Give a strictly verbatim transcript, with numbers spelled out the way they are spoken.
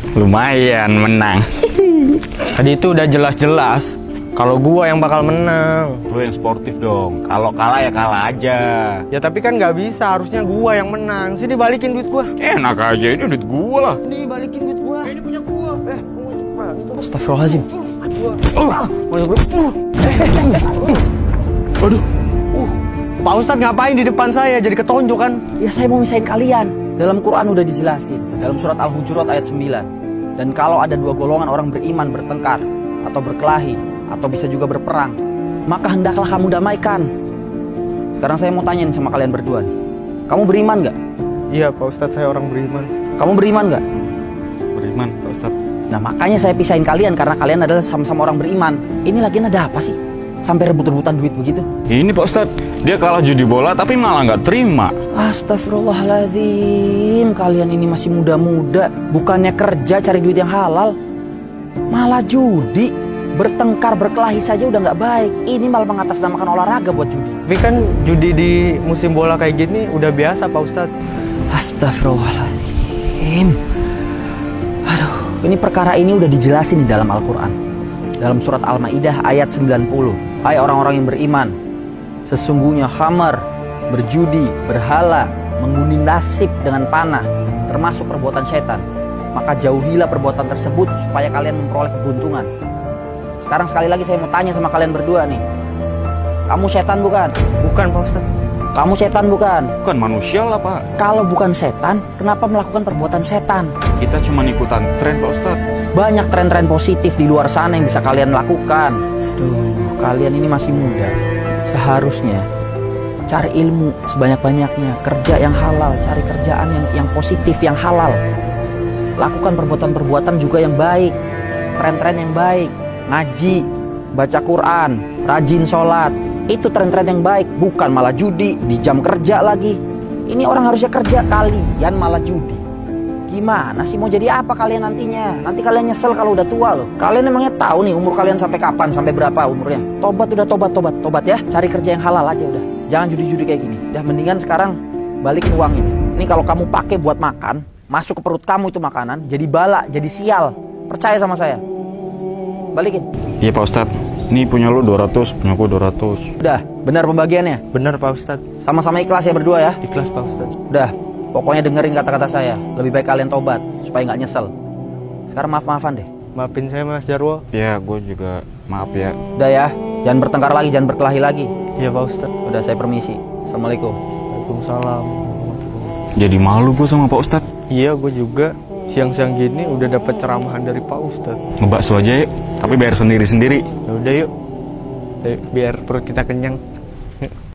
Lumayan menang. Tadi itu udah jelas-jelas kalau gua yang bakal menang. Lu yang sportif dong. Kalau kalah ya kalah aja. Ya tapi kan nggak bisa, harusnya gua yang menang. Sini balikin duit gua. Enak aja, ini duit gua lah. Nih balikin duit gua. Ini punya gua. Eh, astagfirullahaladzim. Aduh. Uh, Pak Ustadz ngapain di depan saya jadi ketonjok kan? Ya saya mau misahin kalian. Dalam Quran udah dijelasin. Dalam surat Al-Hujurat ayat sembilan. Dan kalau ada dua golongan orang beriman bertengkar atau berkelahi atau bisa juga berperang, maka hendaklah kamu damaikan. Sekarang saya mau tanyain sama kalian berdua nih. Kamu beriman nggak? Iya Pak Ustadz, saya orang beriman. Kamu beriman nggak? Beriman Pak Ustadz. Nah makanya saya pisahin kalian karena kalian adalah sama-sama orang beriman. Ini lagian ada apa sih? Sampai rebut-rebutan duit begitu? Ini Pak Ustadz, dia kalah judi bola tapi malah nggak terima. Astagfirullahaladzim, kalian ini masih muda-muda. Bukannya kerja cari duit yang halal, malah judi. Bertengkar, berkelahi saja udah nggak baik. Ini malah mengatasnamakan olahraga buat judi. Tapi kan judi di musim bola kayak gini udah biasa Pak Ustadz. Astagfirullahaladzim. Aduh, ini perkara ini udah dijelasin di dalam Al-Quran. Dalam surat Al-Maidah ayat sembilan puluh. Hai orang-orang yang beriman, sesungguhnya khamar, berjudi, berhala, mengundi nasib dengan panah, termasuk perbuatan setan. Maka jauhilah perbuatan tersebut supaya kalian memperoleh keberuntungan. Sekarang sekali lagi saya mau tanya sama kalian berdua nih. Kamu setan bukan? Bukan Pak Ustadz. Kamu setan bukan? Bukan manusia lah Pak. Kalau bukan setan, kenapa melakukan perbuatan setan? Kita cuma ikutan tren Pak Ustadz. Banyak tren-tren positif di luar sana yang bisa kalian lakukan. Duh, kalian ini masih muda. Seharusnya cari ilmu sebanyak-banyaknya, kerja yang halal, cari kerjaan yang yang positif, yang halal. Lakukan perbuatan-perbuatan juga yang baik, tren-tren yang baik, ngaji, baca Quran, rajin sholat. Itu tren-tren yang baik, bukan malah judi di jam kerja lagi. Ini orang harusnya kerja, kalian malah judi. Gimana sih mau jadi apa kalian nantinya? Nanti kalian nyesel kalau udah tua loh. Kalian emangnya tahu nih umur kalian sampai kapan, sampai berapa umurnya? Tobat udah tobat, tobat, tobat ya. Cari kerja yang halal aja udah. Jangan judi-judi kayak gini. Udah mendingan sekarang balikin uang ini. Ini kalau kamu pakai buat makan, masuk ke perut kamu itu makanan, jadi bala, jadi sial. Percaya sama saya. Balikin. Iya Pak Ustadz. Ini punya lu dua ratus, punya gua dua ratus. Udah, benar pembagiannya? Benar Pak Ustadz. Sama-sama ikhlas ya berdua ya? Ikhlas Pak Ustadz. Udah, pokoknya dengerin kata-kata saya. Lebih baik kalian tobat supaya nggak nyesel. Sekarang maaf-maafan deh. Maafin saya Mas Jarwo. Ya, gue juga maaf ya. Udah ya, jangan bertengkar lagi, jangan berkelahi lagi. Iya Pak Ustadz. Udah, saya permisi. Assalamualaikum. Waalaikumsalam. Jadi malu gue sama Pak Ustadz. Iya, gue juga. Siang-siang gini udah dapat ceramahan dari Pak Ustadz. Ngebakso aja yuk, tapi bayar sendiri-sendiri. Ya udah yuk, biar perut kita kenyang.